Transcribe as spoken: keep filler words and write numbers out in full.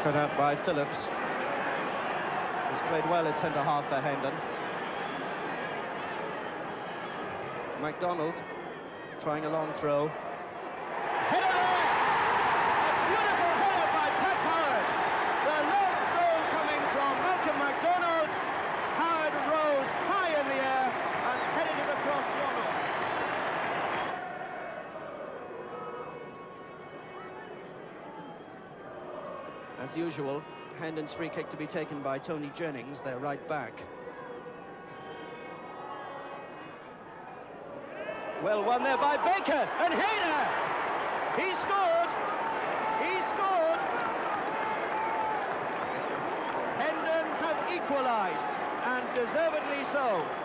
Cut out by Phillips. He's played well at centre-half for Hendon. MacDonald trying a long throw. Header there! A beautiful header by Pat Howard. The long throw coming from Malcolm MacDonald. Howard rose high in the air and headed it across Ronald. As usual, Hendon's free kick to be taken by Tony Jennings, their right back. Well won there by Baker, and Hayner! He scored! He scored! Hendon have equalised, and deservedly so.